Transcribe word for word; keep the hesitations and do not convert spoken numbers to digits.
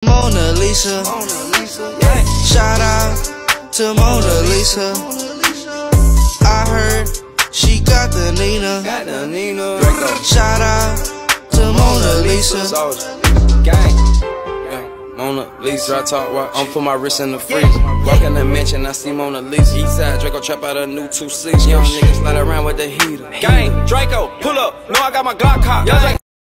Mona Lisa. Shout out to Mona Lisa. I heard she got the Nina. Shout out to Mona Lisa. Mona Lisa, I talk while I'm put my wrist in the freezer. Walk in the mansion, I see Mona Lisa. Eastside Draco trap out a new two six. Young niggas slide around with the heater. Gang, Draco, pull up. No, I got my Glock hot.